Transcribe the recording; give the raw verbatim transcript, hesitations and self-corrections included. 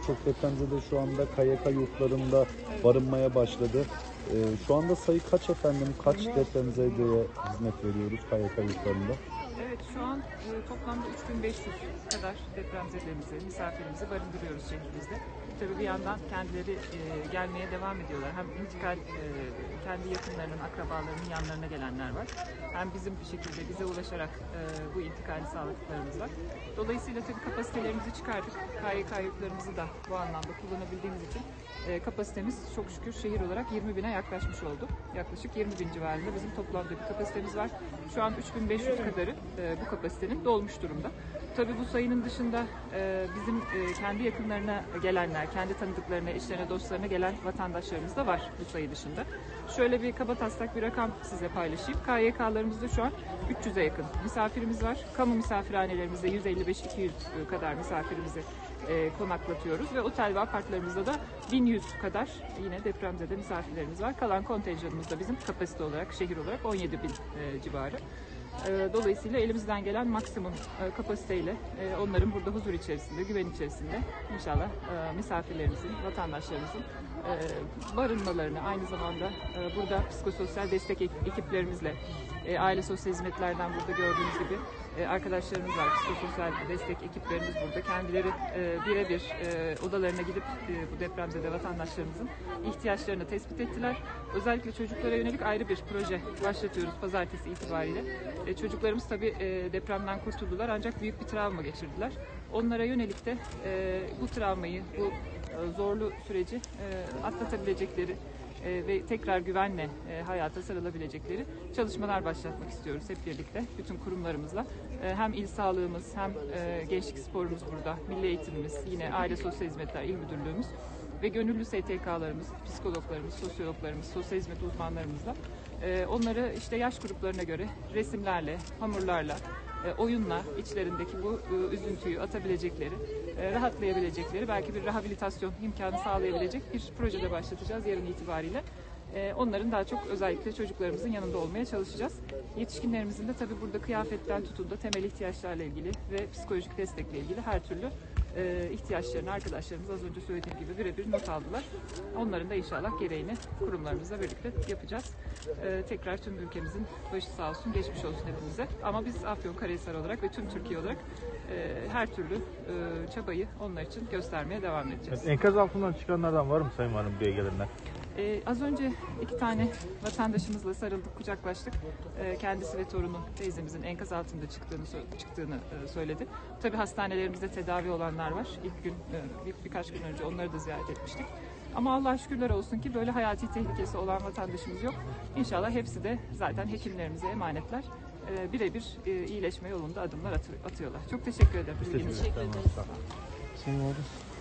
birçok depremzede şu anda K Y K yurtlarında barınmaya başladı. Ee, şu anda sayı kaç efendim? Kaç depremzedeye hizmet veriyoruz K Y K yurtlarında? Evet, şu an e, toplamda üç bin beş yüz kadar depremzedemizi, misafirimizi barındırıyoruz şehrimizde. Tabii bir yandan kendileri e, gelmeye devam ediyorlar. Hem intikal e, kendi yakınlarının, akrabalarının yanlarına gelenler var. Hem bizim bir şekilde bize ulaşarak e, bu intikali sağladıklarımız var. Dolayısıyla tabii kapasitelerimizi çıkardık. K Y K yurtlarımızı da bu anlamda kullanabildiğimiz için e, kapasitemiz çok şükür şehir olarak yirmi bine yaklaşmış oldu. Yaklaşık yirmi bin civarında bizim toplamda bir kapasitemiz var. Şu an üç bin beş yüz kadarı e, bu kapasitenin dolmuş durumda. Tabii bu sayının dışında e, bizim e, kendi yakınlarına gelenler, kendi tanıdıklarına, eşlerine, dostlarına gelen vatandaşlarımız da var bu sayı dışında. Şöyle bir kabataslak bir rakam size paylaşayım. K Y K'larımızda şu an üç yüze yakın misafirimiz var. Kamu misafirhanelerimizde yüz elli beş iki yüz kadar misafirimizi e, konaklatıyoruz ve otel ve apartlarımızda da bin yüz kadar yine depremzede misafirlerimiz var. Kalan kontenjanımız da bizim kapasite olarak, şehir olarak on yedi bin e, civarı. Dolayısıyla elimizden gelen maksimum kapasiteyle onların burada huzur içerisinde, güven içerisinde inşallah misafirlerimizin, vatandaşlarımızın barınmalarını, aynı zamanda burada psikososyal destek ekiplerimizle, aile sosyal hizmetlerden burada gördüğünüz gibi arkadaşlarımız var, psikososyal destek ekiplerimiz burada. Kendileri birebir odalarına gidip bu depremzede vatandaşlarımızın ihtiyaçlarını tespit ettiler. Özellikle çocuklara yönelik ayrı bir proje başlatıyoruz pazartesi itibariyle. E, çocuklarımız tabii e, depremden kurtuldular ancak büyük bir travma geçirdiler. Onlara yönelik de e, bu travmayı, bu e, zorlu süreci e, atlatabilecekleri e, ve tekrar güvenle e, hayata sarılabilecekleri çalışmalar başlatmak istiyoruz hep birlikte bütün kurumlarımızla. E, hem il sağlığımız hem e, gençlik sporumuz burada, milli eğitimimiz, yine aile sosyal hizmetler il müdürlüğümüz ve gönüllü S T K'larımız, psikologlarımız, sosyologlarımız, sosyal hizmet uzmanlarımızla e, onları işte yaş gruplarına göre resimlerle, hamurlarla, e, oyunla içlerindeki bu e, üzüntüyü atabilecekleri, e, rahatlayabilecekleri, belki bir rehabilitasyon imkanı sağlayabilecek bir projede başlatacağız yarın itibariyle. E, onların daha çok özellikle çocuklarımızın yanında olmaya çalışacağız. Yetişkinlerimizin de tabii burada kıyafetten tutun da temel ihtiyaçlarla ilgili ve psikolojik destekle ilgili her türlü e, ihtiyaçlarını arkadaşlarımız az önce söylediğim gibi birebir not aldılar. Onların da inşallah gereğini kurumlarımızla birlikte yapacağız. E, tekrar tüm ülkemizin başı sağ olsun, geçmiş olsun hepimize. Ama biz Afyonkarahisar olarak ve tüm Türkiye olarak e, her türlü e, çabayı onlar için göstermeye devam edeceğiz. Evet, enkaz altından çıkanlardan var mı Sayın Valim buraya gelenler? Ee, az önce iki tane vatandaşımızla sarıldık, kucaklaştık. Ee, kendisi ve torunu teyzemizin enkaz altında çıktığını çıktığını e, söyledi. Tabii hastanelerimizde tedavi olanlar var. İlk gün, e, bir, birkaç gün önce onları da ziyaret etmiştik. Ama Allah'a şükürler olsun ki böyle hayati tehlikesi olan vatandaşımız yok. İnşallah hepsi de zaten hekimlerimize emanetler. E, birebir e, iyileşme yolunda adımlar atı, atıyorlar. Çok teşekkür ederim. Biz teşekkür ederiz. Senin oldu.